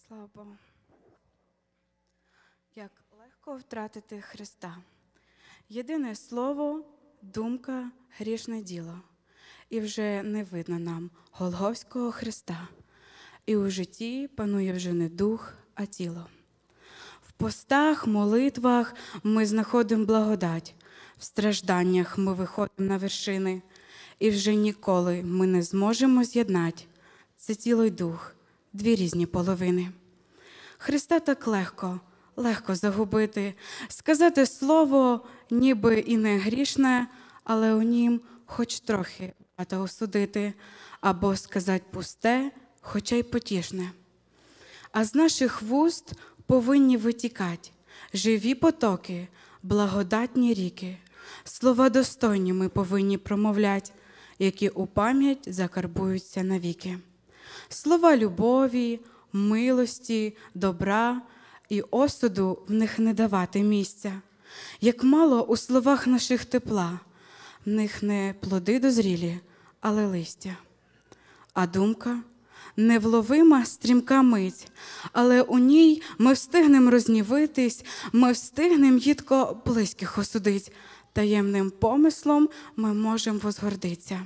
Слава Богу. Як легко втратити Христа. Єдине слово, думка, грішне діло. І вже не видно нам Голгофського Христа. І у житті панує вже не дух, а тіло. В постах, молитвах ми знаходимо благодать. В стражданнях ми виходимо на вершини. І вже ніколи ми не зможемо з'єднати це тіло й дух, дві різні половини. Христа так легко загубити, сказати слово, ніби і не грішне, але у нім хоч трохи варто осудити, або сказати пусте, хоча й потішне. А з наших вуст повинні витікати живі потоки, благодатні ріки, слова достойні ми повинні промовляти, які у пам'ять закарбуються навіки. Слова любові, милості, добра і осуду в них не давати місця. Як мало у словах наших тепла, в них не плоди дозрілі, але листя. А думка – невловима стрімка мить, але у ній ми встигнем рознівитись, ми встигнем гідко близьких осудить, таємним помислом ми можем возгордиться.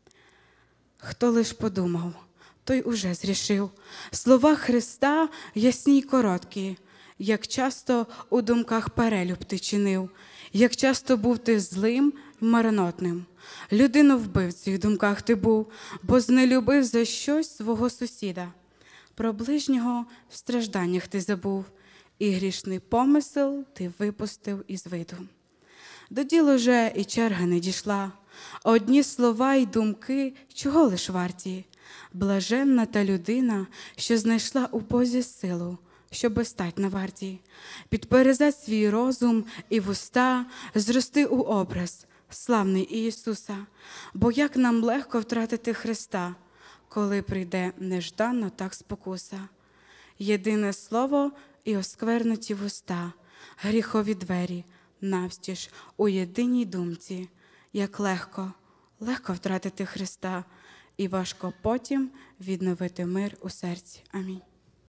Хто лиш подумав, той уже зрішив. Слова Христа ясні й короткі, як часто у думках перелюб ти чинив, як часто був ти злим й марнотним. Людину-вбивцею в думках ти був, бо знелюбив за щось свого сусіда. Про ближнього в стражданнях ти забув, і грішний помисел ти випустив із виду. До діл уже і черга не дійшла, одні слова й думки чого лиш варті. Блаженна та людина, що знайшла у Бозі силу, щоби стать на варті, підперезать свій розум і вуста, зрости у образ славний Ісуса. Бо як нам легко втратити Христа, коли прийде нежданно так спокуса. Єдине слово і осквернуті вуста, гріхові двері навстіж у єдиній думці. Як легко втратити Христа, і важко потім відновити мир у серці. Амінь.